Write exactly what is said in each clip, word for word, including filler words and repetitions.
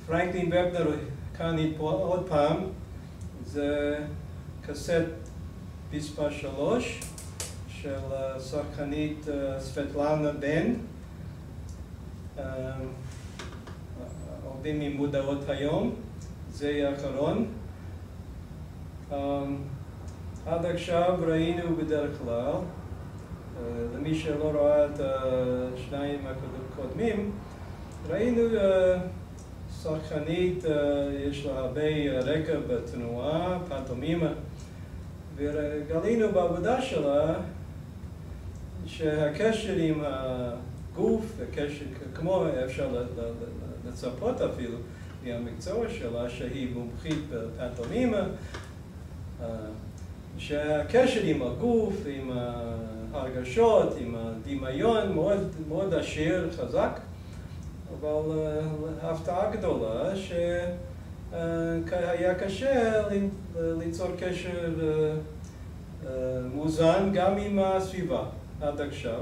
פרנקלין ופנר כאן עוד פעם, זה קסט מספר שלוש של שחקנית סבטלנה בן, עובדים עם מודעות היום, זה האחרון. עד עכשיו ראינו בדרך כלל, למי שלא ראה את השניים הקודמים, ראינו שחקנית, יש לה הרבה רקע בתנועה, פנטומימה, וגילינו בעבודה שלה שהקשר עם הגוף, הקשר, כמו אפשר לצפות אפילו מהמקצוע שלה, שהיא מומחית בפנטומימה, שהקשר עם הגוף, עם ההרגשות, עם הדמיון, מאוד, מאוד עשיר, חזק, אבל הפתעה גדולה שהיה קשה ליצור קשר מאוזן גם עם הסביבה עד עכשיו.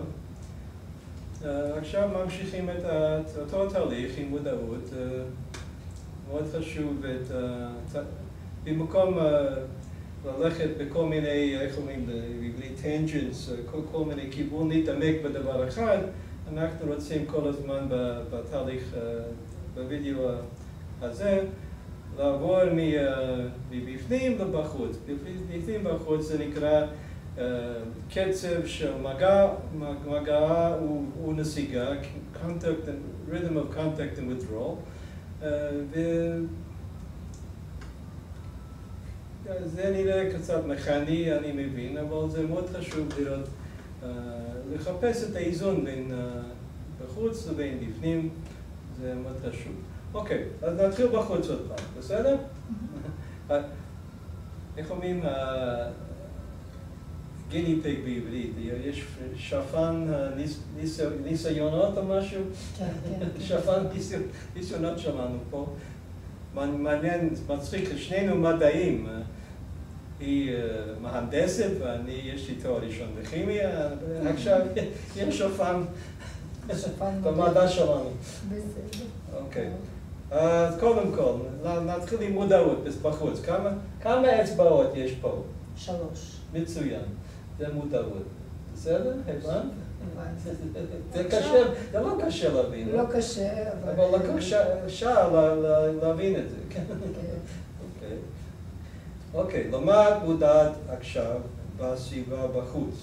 עכשיו ממשיכים את אותו תהליך עם מודעות, מאוד חשוב, במקום ללכת בכל מיני, איך אומרים, טנג'נס, כל מיני כיוון להתעמק בדבר אחד, אנחנו רוצים כל הזמן בתהליך, בווידאו הזה, לעבור מבפנים לבחוץ. בפנים בחוץ זה נקרא קצב של מגע ונסיגה, rhythm of contact and withdrawal. זה נראה קצת מכני, אני מבין, אבל זה מאוד חשוב לראות, לחפש את האיזון בין בחוץ לבין בפנים, זה מאוד חשוב. אוקיי, אז נתחיל בחוץ עוד פעם, בסדר? איך אומרים גיני פיג בעברית? יש שפן ניסיונות או משהו? כן, כן. שפן ניסיונות שלנו פה. מעניין, מצחיק, שנינו מדעים. היא מהנדסת ואני, יש לי תואר ראשון בכימיה, עכשיו יש שפן במדע שלנו. אוקיי. אז קודם כל, נתחיל עם מודעות בחוץ. כמה אצבעות יש פה? שלוש. מצוין. זה מודעות. בסדר? הבנת? זה קשה, זה לא קשה להבין. לא קשה, אבל לקח שעה להבין את זה. אוקיי. אוקיי, למד מודעת עכשיו בסביבה בחוץ.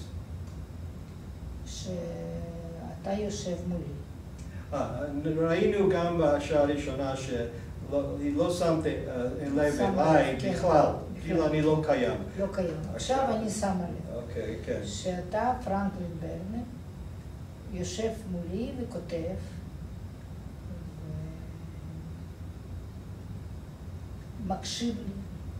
שאתה יושב מולי. אה, ראינו גם בשעה הראשונה שהיא לא שמת לב אליי בכלל, כאילו אני לא קיים. לא קיים. עכשיו אני שמה לב. אוקיי, כן. שאתה, פרנקלין ופנר, יושב מולי וכותב, ומקשיב לי.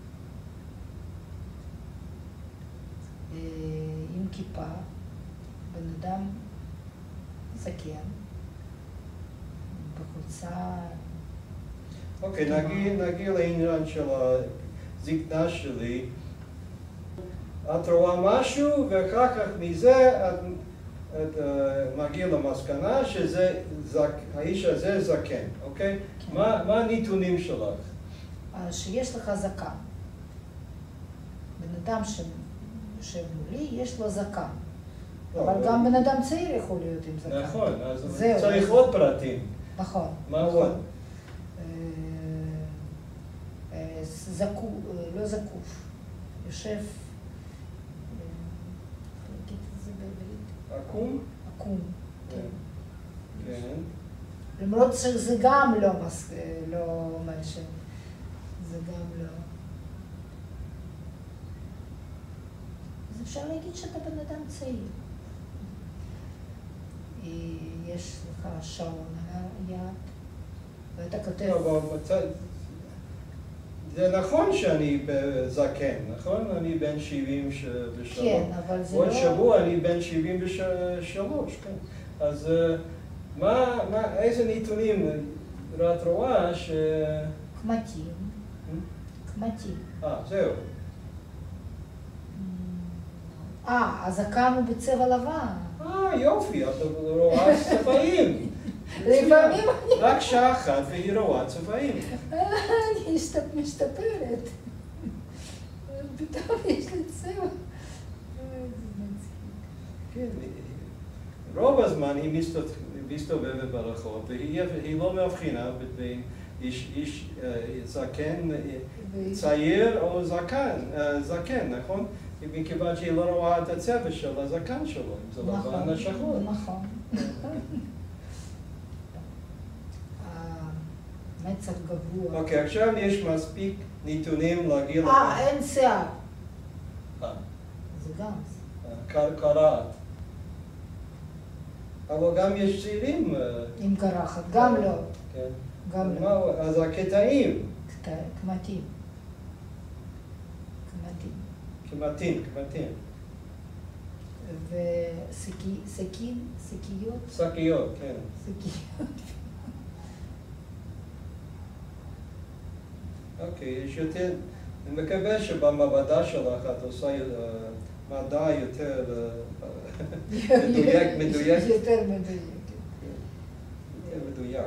עם כיפה, בן אדם זקן, בחולצה... אוקיי, נגיע לעניין של הזקנה שלי. את רואה משהו, ואחר כך מזה את מגיע למסקנה שהאיש הזה זקן, אוקיי? מה הנתונים שלך? שיש לך זקן. בן אדם שיושב מולי, יש לו זקן. אבל גם בן אדם צעיר יכול להיות עם זקן. נכון, אז צריך עוד פרטים. נכון. מה עוד? זקוף, לא זקוף. יושב... עקום? עקום, כן. כן. למרות שזה גם לא משהו, זה גם לא. אז אפשר להגיד שאתה בן אדם צעיר. יש לך שעון על היד, ואתה כותב... זה נכון שאני זקן, נכון? אני בן שבעים ושלוש. כן, אבל זה לא... עוד שבוע אני בן שבעים ושלוש, כן. אז מה, איזה נתונים את רואה ש... קמטים. קמטים. אה, זהו. אה, הזקן הוא בצבע לבן. אה, יופי, את רואה צבעים. לפעמים אני... רק שעה אחת והיא רואה צבעים. אני משתפרת. פתאום יש לי צבע. כן, רוב הזמן היא מסתובבת ברחוב, והיא לא מבחינה בין איש זקן, צעיר או זקן, נכון? מכיוון שהיא לא רואה את הצבע של הזקן שלו, אם זה לבן או שחור. נכון. מצח גבוה. אוקיי, עכשיו יש מספיק נתונים להגיד... אה, אין שיער. אה. זה גם. קרעת. אבל גם יש צעירים... עם קרחת, גם לא. כן. גם לא. אז הקטעים. קמטים. קמטים. קמטים, קמטים. וסכין, שקיות? שקיות, כן. שקיות. אוקיי, יש יותר... אני מקווה שבמעבדה שלך את עושה מדע יותר מדויק, מדויק. יותר מדויק. יותר מדויק.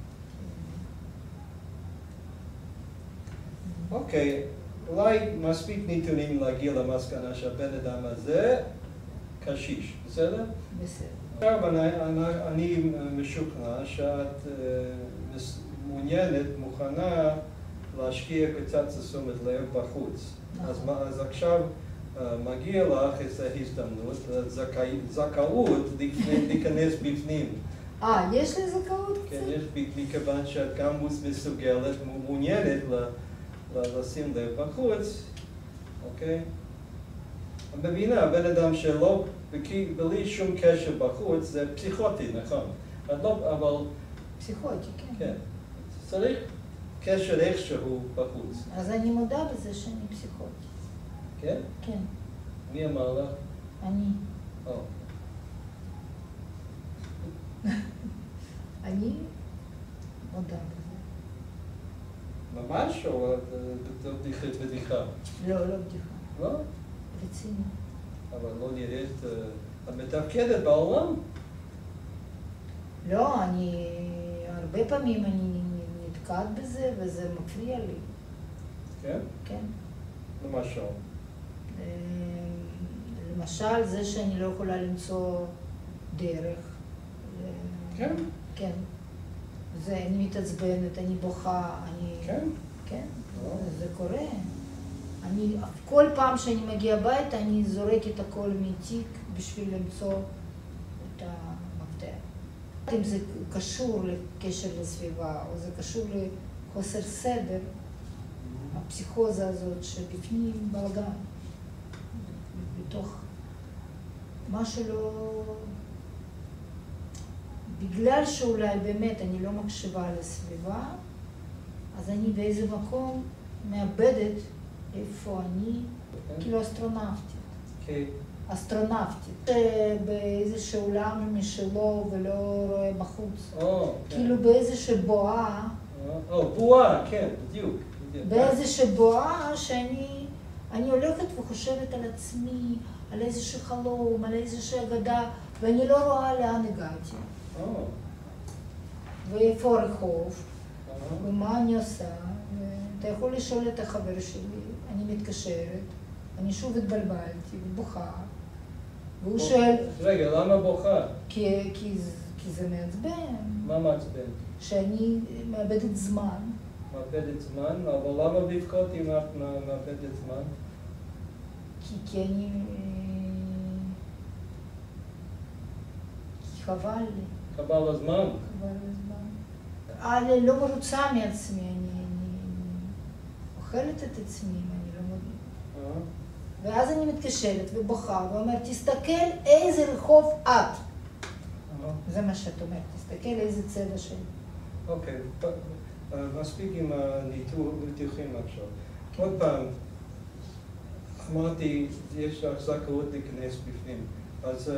אוקיי, אולי מספיק נתונים להגיע למסקנה שהבן אדם הזה קשיש, בסדר? בסדר. עכשיו אני משוכנע שאת מעוניינת, מוכנה להשקיע קצת תשומת לב בחוץ. אז עכשיו מגיע לך איזו הזדמנות, זכאות להיכנס בפנים. אה, יש לי זכאות קצת? כן, יש, מכיוון שאת גם מסוגלת, מעוניינת לשים לב בחוץ, אוקיי? את מבינה, הבן אדם שלא, בלי שום קשר בחוץ, זה פסיכוטי, נכון? אבל... פסיכוטי, כן. כן. צריך קשר איכשהו בחוץ. אז אני מודה בזה שאני פסיכוטי. כן? כן. מי אמר לך? אני. או. אני מודה בזה. ממש? או בדיחה? לא, לא בדיחה. לא? רציני. אבל לא נראית המתפקדת בעולם? לא, אני... הרבה פעמים אני נתקעת בזה וזה מפריע לי. כן? כן. למשל? למשל, זה שאני לא יכולה למצוא דרך. כן? כן. זה, אני מתעצבנת, אני בוכה, אני... כן? כן, זה קורה. אני, כל פעם שאני מגיעה הביתה, אני זורקת הכל מתיק בשביל למצוא את המפתח. אם זה קשור לקשר לסביבה, או זה קשור לחוסר סדר, הפסיכוזה הזאת שבפנים בלגן, בתוך מה שלא... בגלל שאולי באמת אני לא מקשיבה לסביבה, אז אני באיזה מקום מאבדת איפה אני, כאילו אסטרונאוטית. כן. אסטרונאוטית. באיזשהו עולם משלו ולא רואה בחוץ. או, כן. כאילו באיזושהי בועה. או, בועה, כן, בדיוק. באיזושהי בועה שאני אני הולכת וחושבת על עצמי, על איזשהו חלום, על איזושהי אגדה, ואני לא רואה לאן הגעתי. ואיפה הרחוב, ומה אני עושה. אתה יכול לשאול את החבר שלי, אני מתקשרת, אני שוב התבלבלתי ובוכה, והוא שואל... רגע, למה בוכה? כי, כי, כי זה מעצבן. מה מעצבן? שאני מאבדת זמן. מאבדת זמן? אבל למה לבכות אם את מאבדת זמן? כי, כי אני... כי חבל לי. חבל הזמן? חבל הזמן. אני לא מרוצה מעצמי, אני, אני אוכלת את עצמי, אני לא מרוצה. ואז אני מתקשרת ובוכה ואומרת, תסתכל איזה רחוב את. זה מה שאת אומרת, תסתכל איזה צבע שלי. אוקיי, מספיק עם הניתוחים עכשיו. עוד פעם, אמרתי, יש לך זכאות להיכנס בפנים. אז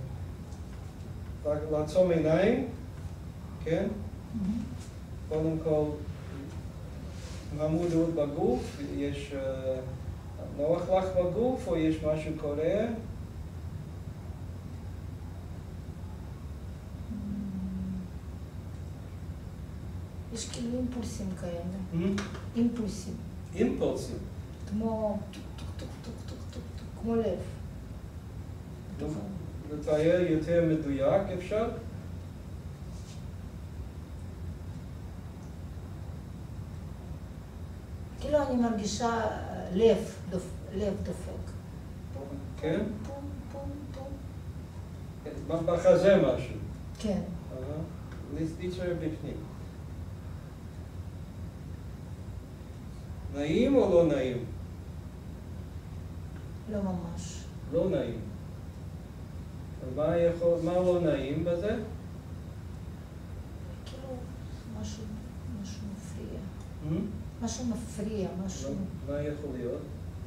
לעצום עיניים, כן? קודם כל, המודעות בגוף, יש נוח לך בגוף או יש משהו קורה? יש כאילו אימפולסים כאלה. Hmm? אימפולסים. אימפולסים. כמו טוק טוק טוק טוק טוק טוק טוק, כמו לב. לתאר יותר מדויק אפשר? כאילו אני מרגישה לב, לב דופק. כן? פום, פום, כן, פום. בחזה משהו. כן. להישאר בפנים. נעים או לא נעים? לא ממש. לא נעים. מה יכול, מה לא נעים בזה? כאילו משהו, משהו מפריע. Hmm? משהו מפריע, משהו... מה יכול להיות?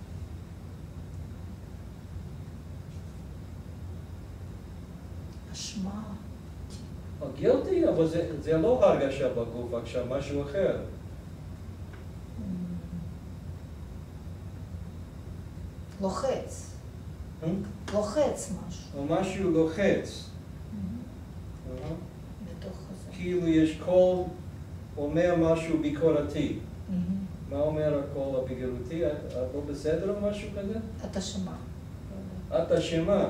אשמה. גילטי, אבל זה, זה לא הרגשה בגוף, עכשיו משהו אחר. לוחץ. Hmm? לוחץ משהו. או משהו לוחץ. בתוך הזה. כאילו יש קול אומר משהו ביקורתי. מה אומר הקול הביקורתי? את לא בסדר או משהו כזה? את אשמה. את אשמה.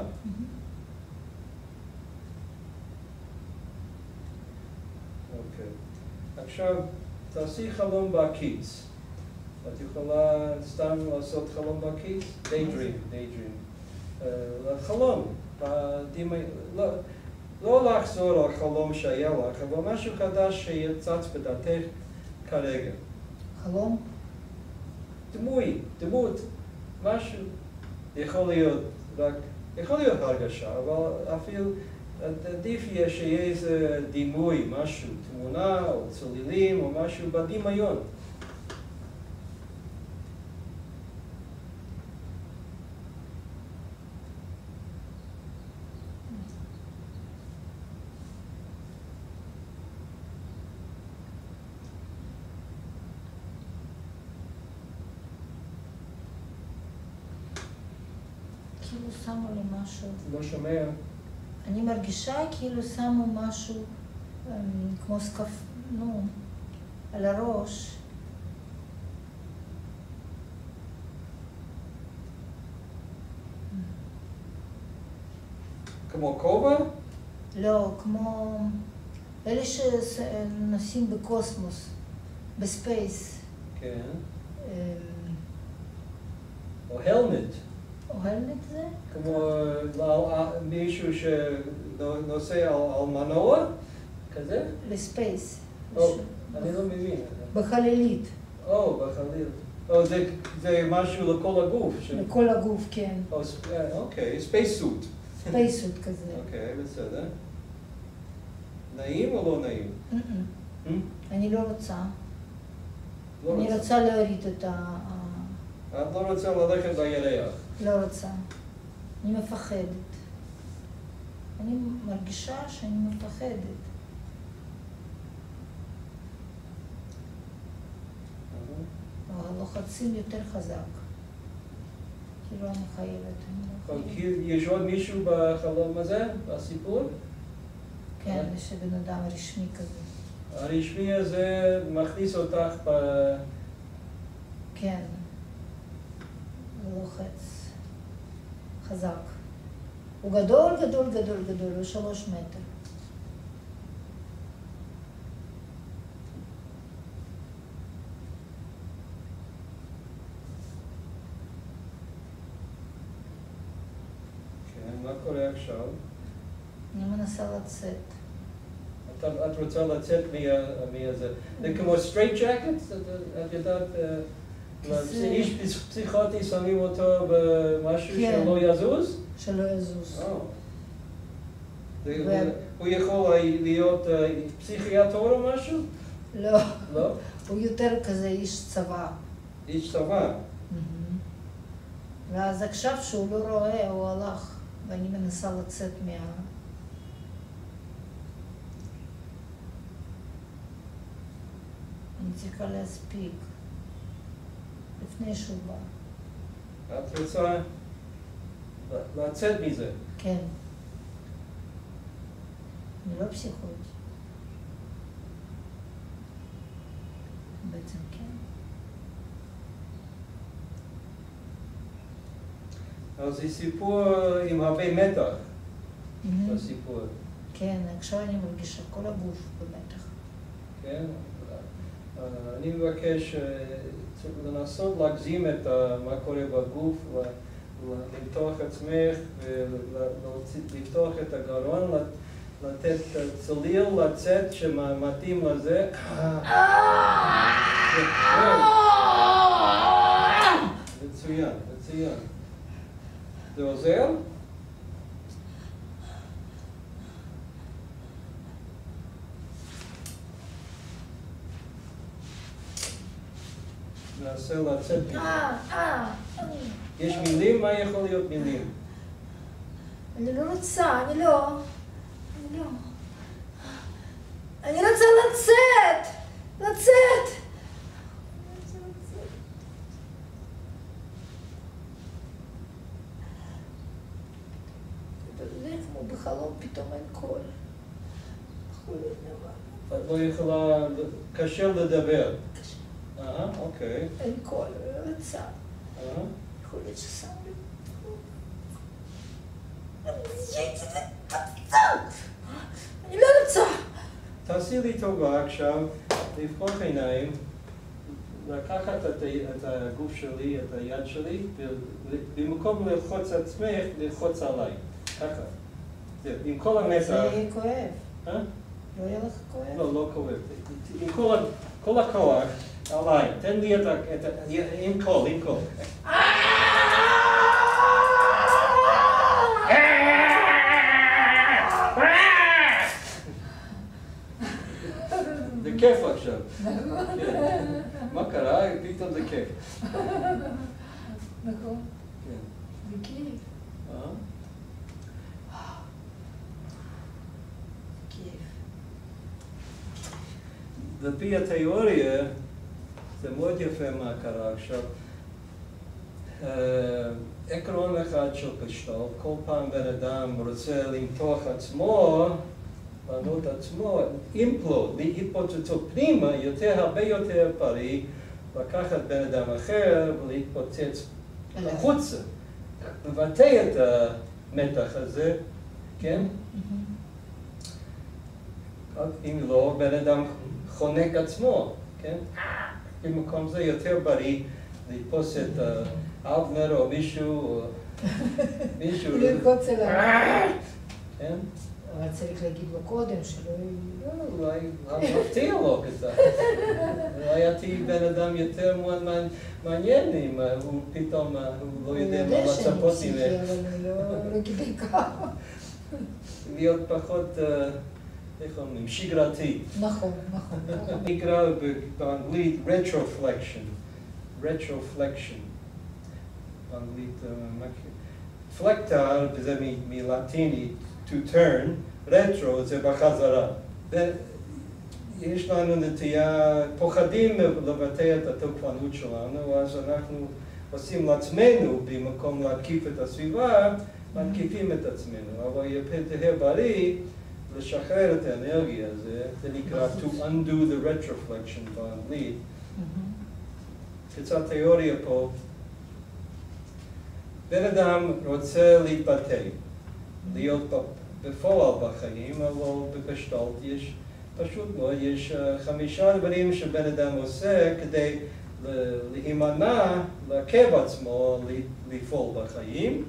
אוקיי. עכשיו, תעשי חלום בעקיץ. את יכולה סתם לעשות חלום בעקיץ? daydream, daydream. חלום. לא לחזור על חלום שהיה לך, אבל משהו חדש שיצץ בדעתך כרגע. חלום? דמוי, דמות, משהו. יכול להיות רק, יכול להיות הרגשה, אבל אפילו עדיף יהיה שיהיה איזה דימוי, משהו, תמונה או צלילים או משהו בדמיון. כאילו שמו לי משהו. לא שומע. אני מרגישה כאילו שמו משהו כמו סקף, נו, על הראש. כמו כובע? לא, כמו אלה שנוסעים בקוסמוס, בספייס. כן. או הלמט. או הלמט זה? כמו מישהו שנוסע על מנוע, כזה? לספייס. או, אני לא מבין. בחללית. או, בחללית. או, זה משהו לכל הגוף. לכל הגוף, כן. אוקיי, ספייס סוט. ספייס סוט כזה. אוקיי, בסדר. נעים או לא נעים? אני לא רוצה. אני רוצה להוריד את ה... את לא רוצה ללכת בירח? לא רוצה. אני מפחדת. אני מרגישה שאני מפחדת. הלוחצים יותר חזק. כאילו אני חייבת. יש עוד מישהו בחלום הזה, בסיפור? כן, יש בן אדם רשמי כזה. הרשמי הזה מכניס אותך ב... כן. לוחץ. חזק. הוא גדול, גדול, גדול, גדול, הוא שלוש מטר. כן, מה קורה עכשיו? אני מנסה לצאת. את, את רוצה לצאת מהזה. זה כמו straight jacket? את יודעת, איש פסיכוטי שמים אותו במשהו שלא יזוז? שלא יזוז. הוא יכול להיות פסיכיאטר או משהו? לא. לא? הוא יותר כזה איש צבא. איש צבא? ואז עכשיו שהוא לא רואה, הוא הלך, ואני מנסה לצאת מה... אני צריכה להספיק, לפני שהוא בא. את רוצה לצאת מזה? כן. אני לא פסיכוטי. בעצם, כן. אז זה סיפור עם הרבה מתח, בסיפור. כן, עכשיו אני מרגישה כל הגוף במתח. כן? אני מבקש לנסות להגזים את מה קורה בגוף, למתוח עצמך ולפתוח את הגרון, לתת צליל לצאת שמתאים לזה. מצוין, מצוין. זה עוזר? ננסה לצאת. יש מילים? מה יכול להיות מילים? אני לא רוצה, אני לא. אני לא. אני רוצה לצאת! לצאת! זה כמו בחלום, פתאום אין קול. את לא יכולה, קשה לדבר. קשה. אה, אוקיי. אין קול, לא רוצה. אה? יכול להיות ששם לי. אני לא רוצה. תעשי לי טובה עכשיו, לפקוח עיניים, לקחת את הגוף שלי, את היד שלי, ובמקום ללחוץ עצמך, ללחוץ עליי. ככה. עם כל המתח. זה יהיה כואב. אה? לא יהיה לך כואב? לא, לא כואב. עם כל הכוח עליי. תן לי את ה... עם קול, עם קול. זה כיף עכשיו. מה קרה? פתאום זה כיף. נכון. כן. זה כיף. אה? כיף. לפי התיאוריה, זה מאוד יפה מה קרה עכשיו. עקרון אחד של גשטלט, כל פעם בן אדם רוצה למתוח עצמו, לענות עצמו, אימפלוט, להתפוצצות פנימה, יותר, הרבה יותר בריא, לקחת בן אדם אחר ולהתפוצץ החוצה, לבטא את המתח הזה, כן? אם לא, בן אדם חונק עצמו, כן? במקום זה יותר בריא לתפוס את אבנר או מישהו, או מישהו... ללחוץ אליו. כן? אבל צריך להגיד לו קודם שלא... אולי מפתיע לו כזה. אולי תהיי בן אדם יותר מעניין אם הוא פתאום, הוא לא יודע מה לצפות ממך. הוא יודע שאני פסיכי, אבל לא כדי ככה. להיות פחות, איך אומרים, שגרתי. נכון, נכון. נקרא באנגלית retroflexion. retroflexion. באנגלית, פלקטר, וזה מלטינית, to turn, רטרו זה בחזרה. יש לנו נטייה, פוחדים לבטא את התוקפנות שלנו, אז אנחנו עושים לעצמנו, במקום להתקיף את הסביבה, מתקיפים את עצמנו. אבל יהיה בריא לשחרר את האנרגיה הזה, זה נקרא to undo the retroflexion באנגלית. קצת תיאוריה פה. בן אדם רוצה להתבטא, להיות בפועל בחיים, אבל בגשטלט יש פשוט מאוד, יש חמישה דברים שבן אדם עושה כדי להימנע, לעכב עצמו לפעול בחיים.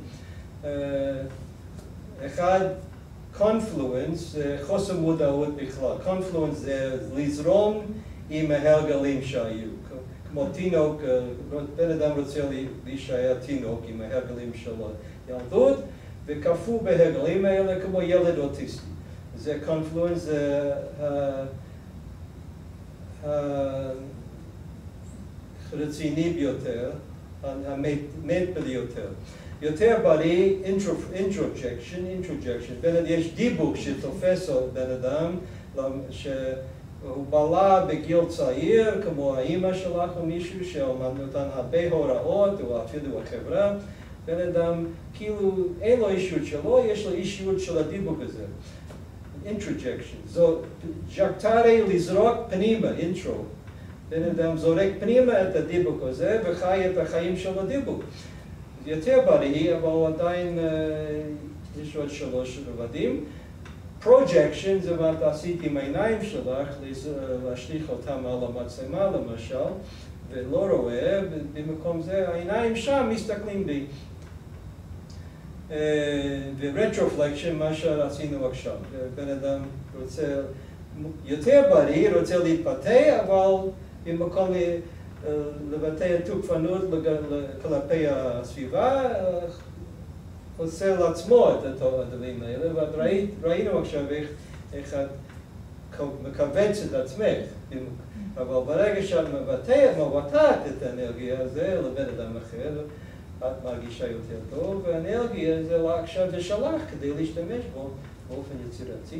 אחד, קונפלואנס, חוסר מודעות בכלל. קונפלואנס זה לזרום עם ההרגלים שהיו. כמו תינוק, בן אדם רוצה להישאר תינוק עם ההרגלים של ילדות, וכפו בהרגלים האלה כמו ילד אוטיסטי. זה קונפלואנס, זה הרציני ביותר, המת ביותר. יותר בריא, introjection, introjection, יש דיבוק שתופס בן אדם, שהוא בלה בגיל צעיר, כמו האמא שלך או מישהו שנותן הרבה הוראות, או אפילו החברה, בן אדם, כאילו, אין לו אישיות שלו, יש לו אישיות של הדיבוק הזה. introjection, זו ג'קטרי לזרוק פנימה, intro. בן אדם זורק פנימה את הדיבוק הזה וחי את החיים של הדיבוק. זה יותר בריא, אבל עדיין יש עוד שלוש רבדים. פרוג'קשן זה מה אתה עשית עם העיניים שלך, להשליך אותם על המצלמה למשל, ולא רואה, במקום זה העיניים שם מסתכלים בי. ורטרופלקשן, מה שעשינו עכשיו. בן אדם רוצה יותר בריא, רוצה להתבטא, אבל במקום לבטא תוקפנות כלפי הסביבה, עושה לעצמו את הדברים האלה, וראינו עכשיו איך את מכווץ את עצמך. אבל ברגע שאת מבטאת את האנרגיה הזו לבן אדם אחר, את מרגישה יותר טוב, והאנרגיה זה עכשיו זה שלך כדי להשתמש בו באופן יצירתי.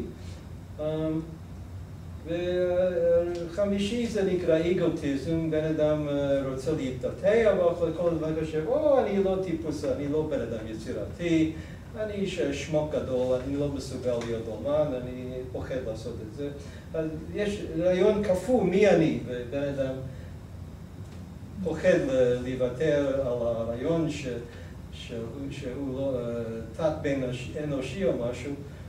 וחמישי זה נקרא איגוטיזם, בן אדם רוצה להתבטא, אבל כל הזמן חושב, או, אני לא טיפוס, אני לא בן אדם יצירתי, אני איש שמוק גדול, אני לא מסוגל להיות אומן, אני פוחד לעשות את זה. אז יש רעיון כפול מי אני, ובן אדם פוחד לוותר על הרעיון שהוא לא תת בין אנושי או משהו.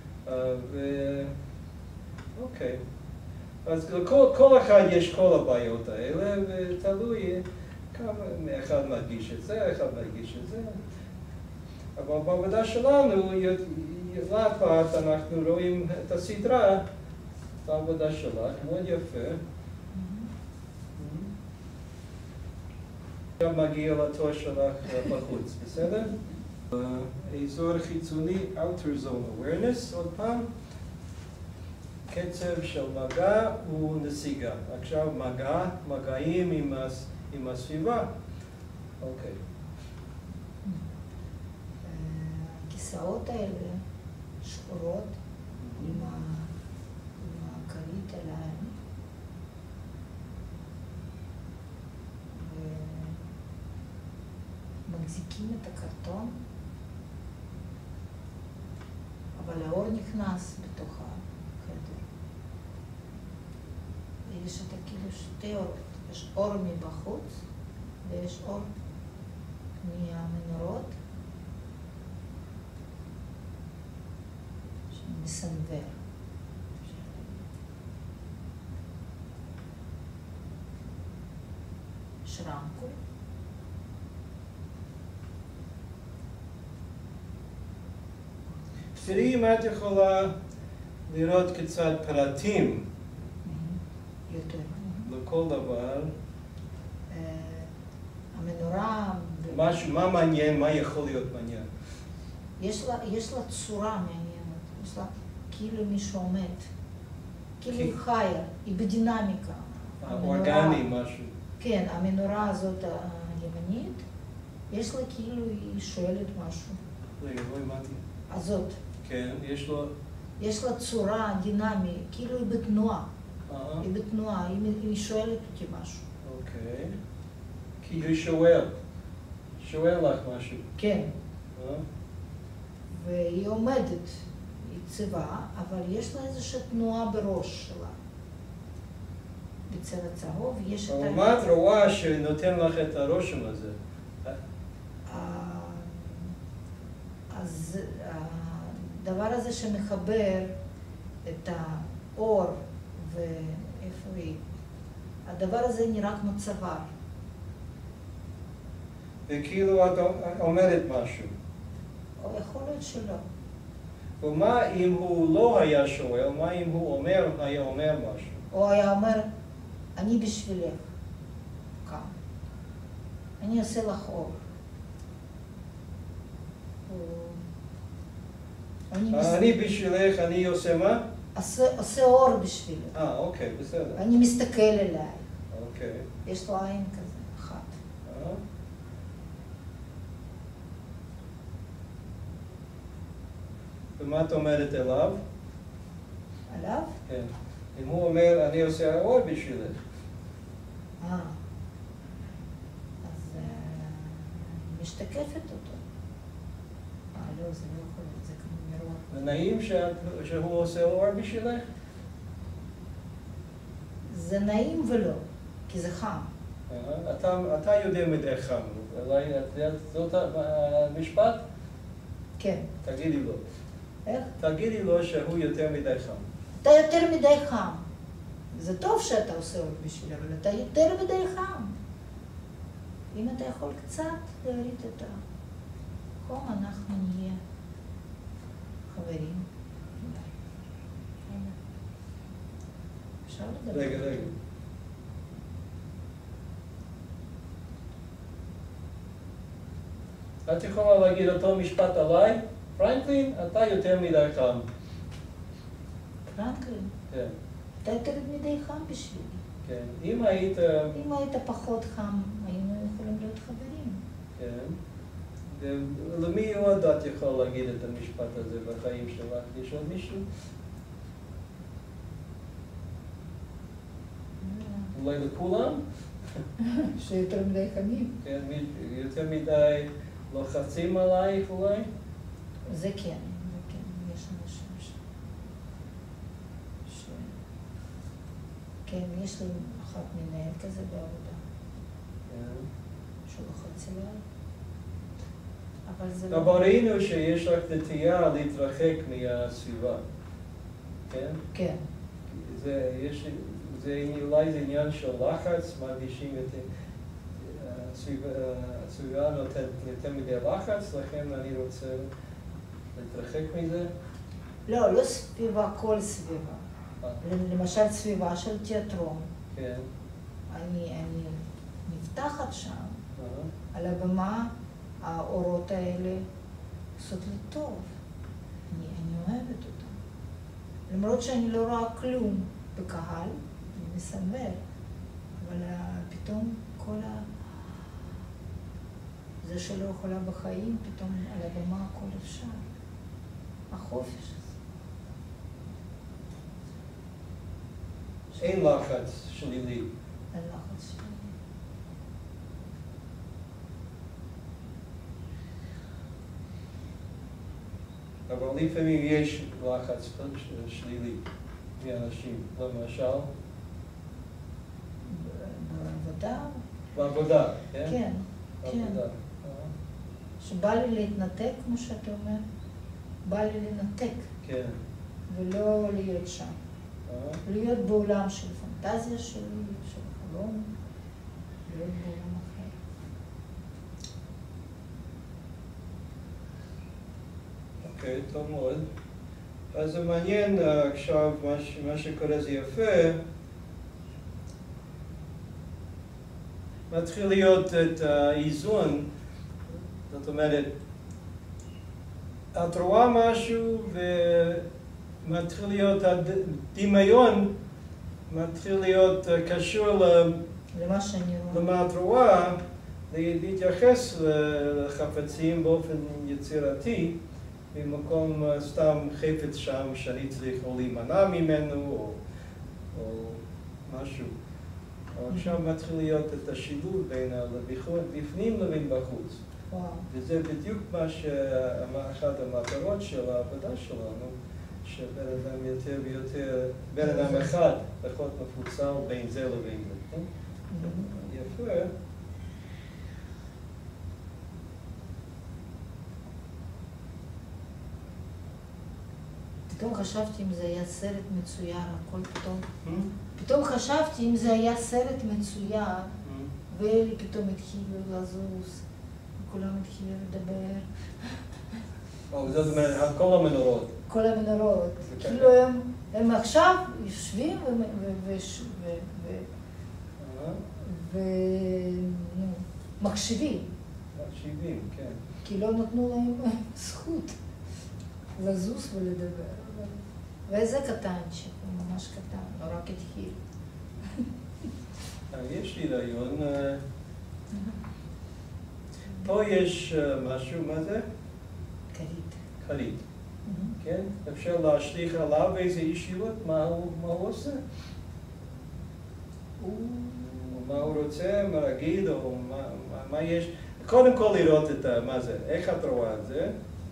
אוקיי. אז לכל אחד יש כל הבעיות האלה, ותלוי כמה אחד מרגיש את זה, אחד מרגיש את זה. אבל בעבודה שלנו, לאט לאט אנחנו רואים את הסדרה, את העבודה שלך, מאוד יפה. עכשיו מגיע לתואר שלך בחוץ, בסדר? אזור חיצוני, outer zone awareness, עוד פעם. קצב של מגע ונסיגה. עכשיו מגע, מגעים עם, הס, עם הסביבה. אוקיי. הכיסאות האלה שחורות עם הכרית עליהן. ומחזיקים את הקרטון, אבל האור נכנס בתוך החדר. יש את כאילו שתי אורות, יש אור מבחוץ ויש אור מהמנורות שמסנוור. שרמקול. תראי אם את יכולה לראות קצת פרטים יותר. לכל דבר. המנורה... מה מעניין, מה יכול להיות מעניין? יש לה צורה מעניינת, יש לה כאילו מישהו עומד, כאילו היא חיה, היא בדינמיקה. אורגני משהו. כן, המנורה הזאת הימנית, יש לה כאילו היא שואלת משהו. רגע, לא הבנתי. הזאת. כן, יש לו... יש לה צורה דינמית, כאילו היא בתנועה. היא בתנועה, היא שואלת אותי משהו. אוקיי. כי היא שואל. שואל לך משהו. כן. והיא עומדת, היא צבע, אבל יש לה איזושהי תנועה בראש שלה. בצבע צהוב יש את ה... מה את רואה שנותן לך את הרושם הזה? אז הדבר הזה שמחבר את האור ואיפה היא, הדבר הזה נראה כמו צוואר. וכאילו את אומרת משהו. או יכול להיות שלא. ומה אם הוא לא היה שואל, מה אם הוא אומר, היה אומר משהו? או היה אומר, אני בשבילך, כאן. אני אעשה לך אור. אני בשבילך, אני עושה מה? עושה אור בשבילך. אה, אוקיי, בסדר. אני מסתכל אליי. אוקיי. יש לו עין כזה, אחת. ומה את אומרת אליו? עליו? כן. אם הוא אומר, אני עושה אור בשבילך. אה. אז משתקפת אותו. אה, לא, זה לא יכול להיות, זה כמו מרוח. ונעים שהוא עושה אור בשבילך? זה נעים ולא. כי זה חם. אתה יודע מדי חם, זאת המשפט? כן. תגידי לו. איך? תגידי לו שהוא יותר מדי חם. אתה יותר מדי חם. זה טוב שאתה עושה עוד בשביל, אבל אתה יותר מדי חם. אם אתה יכול קצת להוריד את החום, אנחנו נהיה חברים. אפשר לדבר? רגע, רגע. את יכולה להגיד אותו משפט עליי? פרנקלין, אתה יותר מדי חם. פרנקלין? כן. אתה יותר מדי חם בשבילי. כן. אם היית... אם היית פחות חם, היינו יכולים להיות חברים. כן. ולמי עוד את יכולה להגיד את המשפט הזה בחיים שלך? יש עוד מישהו? אולי לכולם? שיותר מדי חמים. כן, יותר מדי לוחצים עלייך אולי? זה כן, זה כן, יש אנשים ש... ש... כן, יש לי אחת מנהל כזה בעבודה. כן. שהוא לוחץ עליי. אבל זה לא... אבל ראינו שיש לך נטייה להתרחק מהסביבה, כן? כן. זה, יש... זה אולי זה עניין של לחץ, מרגישים את הסביבה נותנת יותר מדי לחץ, לכן אני רוצה להתרחק מזה. לא, לא סביבה, כל סביבה. למשל סביבה של תיאטרון. כן. אני, אני נפתחת שם, על הבמה, האורות האלה עושות לי טוב. אני, אני אוהבת אותם. למרות שאני לא רואה כלום בקהל, אני מסנבר, אבל פתאום כל ה... זה שלא יכולה בחיים, פתאום על הבמה הכל אפשר. החופש הזה. אין לחץ שלילי. אין לחץ שלילי. אבל לפעמים יש לחץ שלילי מאנשים, למשל. בעבודה? בעבודה, כן? כן, כן. בעבודה. שבא לי להתנתק, כמו שאתה אומר, בא לי לנתק. כן. ולא להיות שם. להיות בעולם של פנטזיה שלי, של חלום, להיות בעולם אחר. אוקיי, טוב מאוד. אז זה מעניין עכשיו, מה שקורה זה יפה. מתחיל להיות את האיזון, זאת אומרת, את רואה משהו ומתחיל להיות הדמיון, מתחיל להיות קשור למה שאני רואה. למה את רואה, להתייחס לחפצים באופן יצירתי, במקום סתם חפץ שם שאני צריך או להימנע ממנו או, או משהו. עכשיו מתחיל להיות את השילוב בין בפנים לבין בחוץ. וואו. וזה בדיוק מה שאחת המטרות של העבודה שלנו, שבן אדם יותר ויותר, בן אדם אחד פחות מפוצל בין זה לבין זה. יפה. פתאום חשבתי אם זה היה סרט מצויר, הכל פתאום. פתאום חשבתי אם זה היה סרט מצויר, ואלי פתאום התחילו לזוז, וכולם התחילו לדבר. זאת אומרת, כל המנורות. כל המנורות. כאילו הם עכשיו יושבים ומקשיבים. מקשיבים, כן. כי לא נתנו להם זכות לזוז ולדבר. ואיזה קטנצ'יק, הוא ממש קטן, הוא רק התחיל. יש לי רעיון. פה יש משהו, מה זה? כרית. כרית. כן? אפשר להשליך עליו איזה ישיבות, מה הוא עושה? מה הוא רוצה, מה להגיד, או מה יש? קודם כל לראות את מה זה, איך את רואה את זה?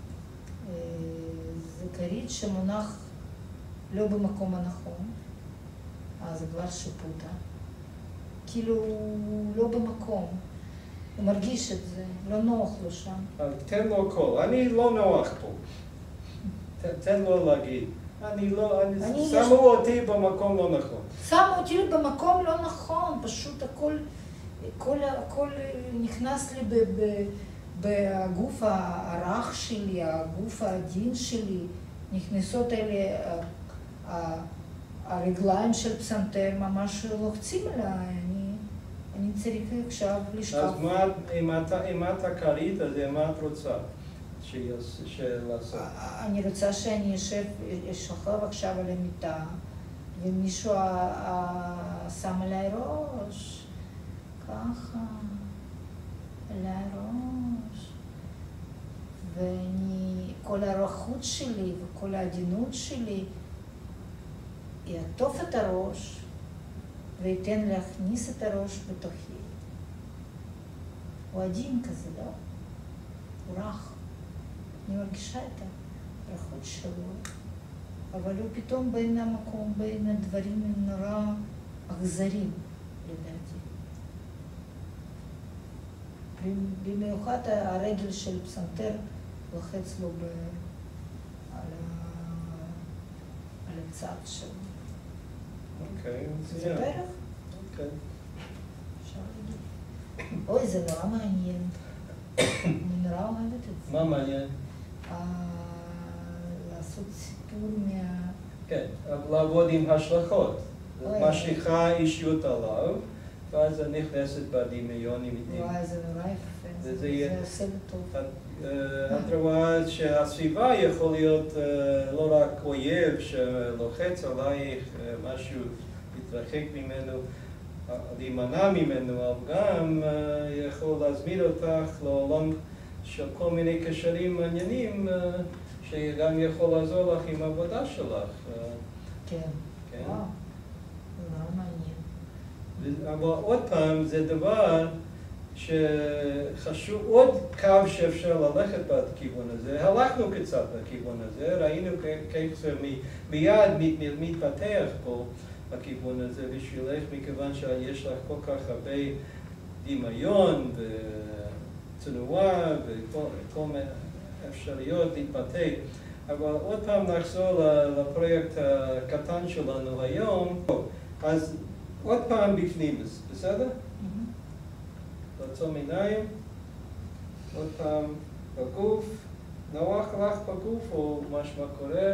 זה כרית שמונח לא במקום הנכון, אז זה כבר שיפוטה. כאילו הוא לא במקום. הוא מרגיש את זה, לא נוח לו שם. תן לו קול, אני לא נוח פה. תן לו להגיד. אני לא, אני שמו אותי במקום לא נכון. שמו אותי במקום לא נכון, פשוט הכל, הכל, הכל נכנס לי ב, ב, בגוף הרך שלי, הגוף העדין שלי, נכנסות אלה, הרגליים של פסנתר ממש לוחצים עליי, אני, אני צריך עכשיו לשכב. אז מה, אם אתה קרית, אז מה את רוצה לעשות? אני רוצה שאני אשכב עכשיו על המיטה, ומישהו שם עליי ראש, ככה, עליי ראש. ואני, כל הרכות שלי וכל העדינות שלי, יעטוף את הראש וייתן להכניס את הראש בתוכי. הוא עדין כזה, לא? הוא רך. אני מרגישה את הרכות שלו, אבל הוא פתאום בין המקום, בין הדברים נורא אכזרים, לדעתי. במיוחד הרגל של פסנתר לוחץ לו ב... על, ה... על הצד שלו. אוקיי, זה פרח? אוקיי. אפשר להגיד. אוי, זה נורא מעניין. אני נורא אוהבת את זה. מה מעניין? לעשות סיפור מה... כן, לעבוד עם השלכות. משליכה אישיות עליו, ואז זה נכנסת בדמיון עם איתי. וואי, זה נורא יפה, זה עושה לי טוב. את רואה שהסביבה יכול להיות לא רק אויב שלוחץ עלייך, משהו להתרחק ממנו, להימנע ממנו, אבל גם יכול להזמין אותך לעולם של כל מיני קשרים מעניינים, שגם יכול לעזור לך עם העבודה שלך. כן, וואו, זה נורא מעניין. אבל עוד פעם, זה דבר שחשוב, עוד קו שאפשר ללכת בכיוון הזה. הלכנו קצת בכיוון הזה, ראינו איך זה מיד מתפתח פה בכיוון הזה בשבילך, מכיוון שיש לך כל כך הרבה דמיון ותנועה וכל מיני אפשרויות להתבטא. אבל עוד פעם נחזור לפרויקט הקטן שלנו היום. אז עוד פעם בפנים, בסדר? לעצום עיניים, עוד פעם בגוף, נוח לך בגוף או משהו קורה?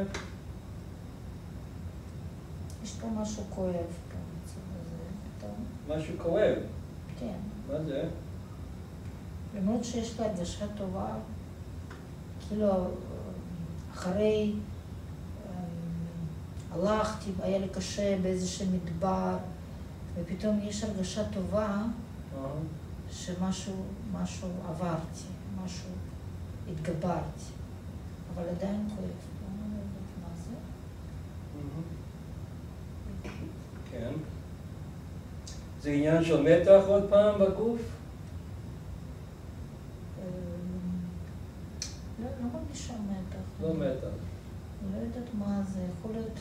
יש פה משהו כואב פה, בצד הזה, פתאום. משהו כואב? כן. מה זה? למרות שיש לה הרגשה טובה, כאילו אחרי הלכתי, היה לי קשה באיזשהו מדבר, ופתאום יש הרגשה טובה שמשהו משהו עברתי, משהו התגברתי, אבל עדיין כואב. לא יודעת מה זה. כן. זה עניין של מתח עוד פעם בגוף? לא, לא מרגישה מתח. לא מתח. אני לא יודעת מה זה, יכול להיות...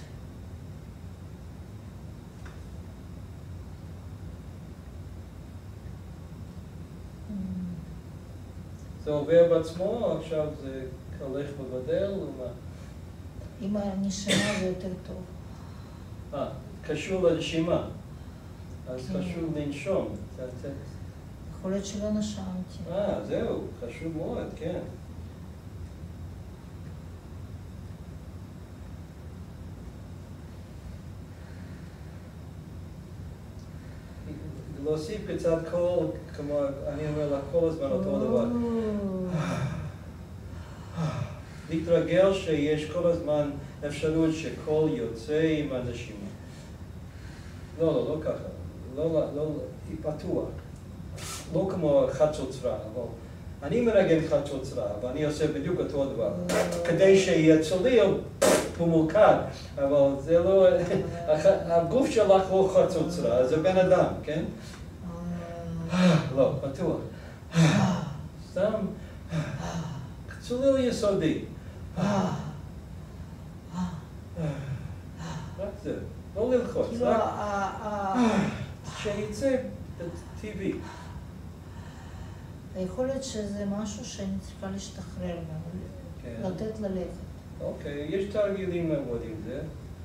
זה עובר בעצמו, או עכשיו זה הולך וגדל, או מה? אם הנשימה זה יותר טוב. אה, קשור לנשימה. אז חשוב לנשום. יכול להיות שלא נשמתי. אה, זהו, חשוב מאוד, כן. להוסיף קצת קול, כמו אני אומר לה כל הזמן אותו דבר. להתרגל שיש כל הזמן אפשרות שקול יוצא עם הנשימה. לא, לא, לא ככה. לא, לא, לא, היא פתוח. לא כמו חצוצרה, אבל אני מנגן חצוצרה, ואני עושה בדיוק אותו דבר. כדי שיהיה צליל, הוא מולכד, אבל זה לא... הגוף שלך לא חצוצרה, זה בן אדם, כן? לא, פתוח. סתם. צליל יסודי. רק זה. לא ללחוץ, רק... שיצא טבעי. יכול להיות שזה משהו שאני צריכה להשתחרר ממנו, לתת ללכת. אוקיי, יש תרגילים לעבוד עם זה.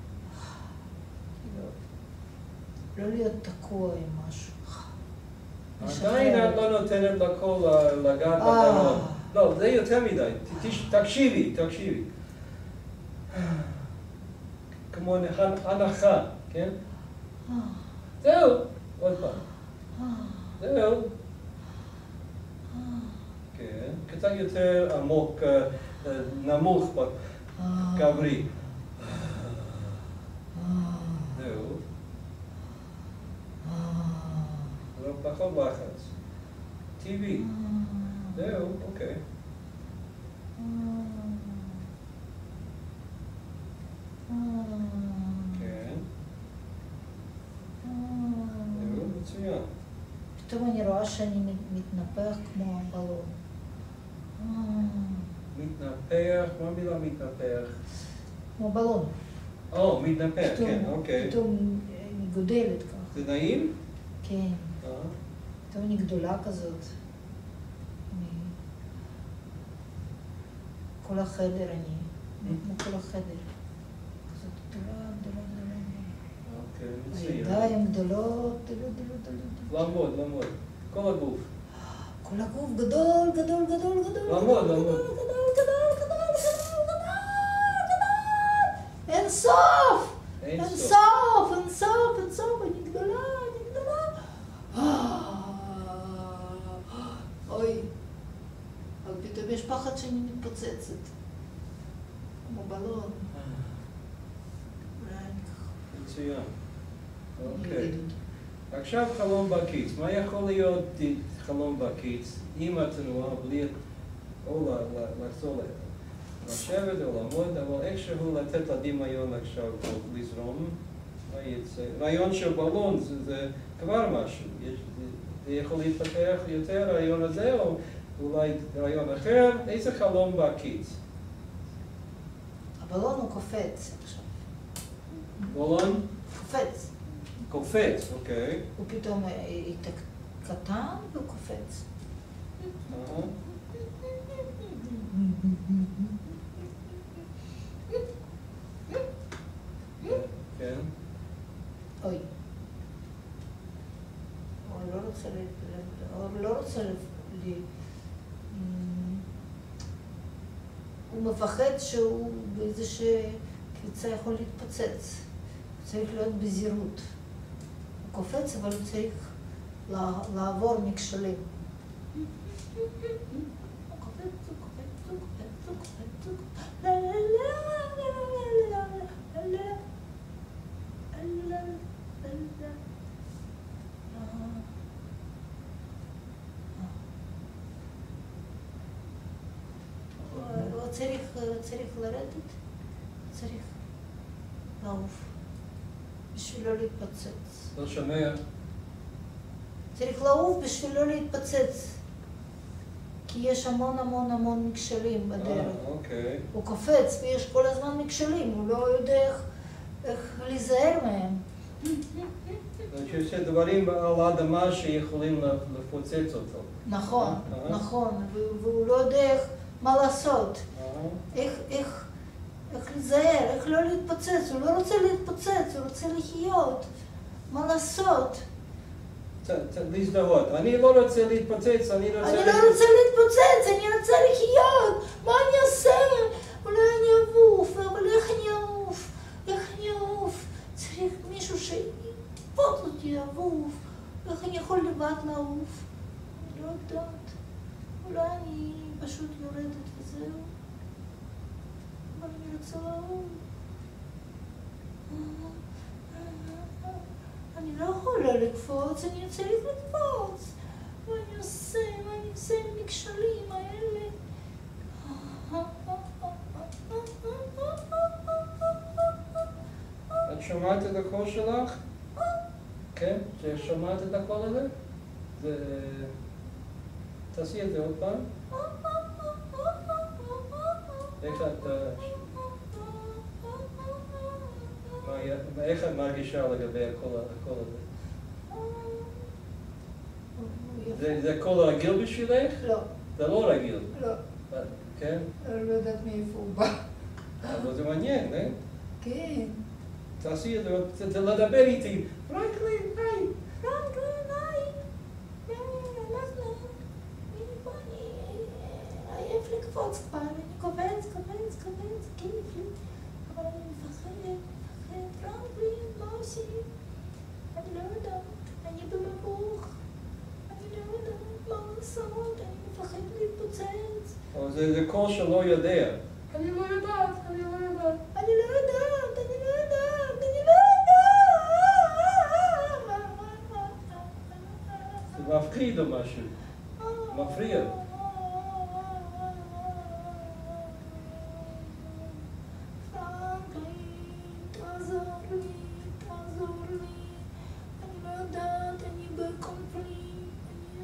לא להיות תקוע עם משהו. עדיין את לא נותנת לכל לגעת בגרון. לא, זה יותר מדי. תקשיבי, תקשיבי. כמו הנחה, כן? זהו, עוד פעם. זהו. כן, קצת יותר עמוק, נמוך בגברי. זהו. פחות לחץ. טבעי. זהו, אוקיי. כן. זהו, מצוין. פתאום אני רואה שאני מתנפח כמו בלון. מתנפח? מה המילה מתנפח? כמו בלון. או, מתנפח, כן, אוקיי. פתאום אני גודלת ככה. זה נעים? כן. פתאום אני גדולה כזאת. כל החדר אני, כמו כל החדר. כזאת גדולה, גדולה, גדולה. אוקיי, מצוין. הידיים גדולות, גדולות, גדולות, גדולות. לעמוד, לעמוד. כל הגוף. כל הגוף גדול, גדול, גדול, גדול. לעמוד, לעמוד. גדול, גדול, גדול, גדול, גדול, גדול. אין סוף! אין סוף, אין סוף, אין סוף. אני גדולה, אני גדולה. אוי. אבל פתאום יש פחד שאני מתפוצצת. כמו בלון. מצוין. אוקיי. עכשיו חלום בקיץ. מה יכול להיות חלום בקיץ עם התנועה בלי או לחזור לשבת או לעמוד, אבל איכשהו לתת לדמיון עכשיו או לזרום. מה יצא? רעיון של בלון זה כבר משהו. זה יכול להתפתח יותר, הרעיון הזה, או אולי רעיון אחר. איזה חלום בקיץ? הבלון הוא קופץ עכשיו. בלון? קופץ. קופץ, אוקיי. הוא פתאום קטן והוא קופץ. כן. אוי. הוא לא רוצה ל... הוא לא רוצה ל... הוא מפחד שהוא באיזושהי קפיצה יכול להתפוצץ. הוא צריך להיות בזהירות. הוא קופץ, אבל הוא צריך לעבור מכשולים. הוא קופץ, הוא קופץ, הוא קופץ, הוא קופץ, הוא קופץ. לה לה לה לה לה לה לה לה. הוא צריך, צריך לרדת, צריך לעוף, בשביל לא להתפוצץ. לא שומע. צריך לעוף בשביל לא להתפוצץ, כי יש המון המון המון מכשלים בדרך. אה, אוקיי. הוא קופץ ויש כל הזמן מכשלים, הוא לא יודע איך, איך להיזהר מהם. יש דברים על האדמה שיכולים לפוצץ אותו. נכון, נכון, והוא לא יודע איך, מה לעשות, איך, איך, איך להיזהר, איך לא להתפוצץ, הוא לא רוצה להתפוצץ, הוא רוצה לחיות, מה לעשות? להזדהות, אני לא רוצה להתפוצץ, אני רוצה... אני לא רוצה להתפוצץ, אני רוצה לחיות, מה אני אעשה? אולי אני אעוף, אבל איך אני אעוף? איך אני אעוף? צריך מישהו שיפות אותי אעוף, איך אני יכול לבד לעוף? אני לא יודעת, אולי אני פשוט יורדת וזהו, אבל אני רוצה לעוף. אני לא יכולה לקפוץ, אני צריך לקפוץ. מה אני עושה? מה אני עושה עם המכשלים האלה? את שומעת את הקול שלך? כן? ששומעת את הקול הזה? תעשי את זה עוד פעם. איך את... איך את מרגישה לגבי הקול הזה? זה הכל רגיל בשבילך? לא. זה לא רגיל. לא. כן? אני לא יודעת מאיפה הוא בא. אבל זה מעניין, אה? כן. תעשי את זה, זה לדבר איתי. פרנקלין, היי! פרנקלין, היי! אנחנו... אני עייף לקפוץ כבר, אני קובץ, קובץ, קובץ, כיף לי. אבל אני מפחד, מפחד. פרנקלין, מה עושים? אני לא יודעת. אני במבוך. אני לא יודעת מה לעשות. אני מפחד להתפוצץ. זה קול שלא יודע. אני לא יודעת, אני לא יודעת. אני לא יודעת, אני לא יודעת, אני לא יודעת. זה מפחיד או משהו. מפריע. פרנקלין, תעזור לי, תעזור לי. אני לא יודעת, אני בקונפליקט.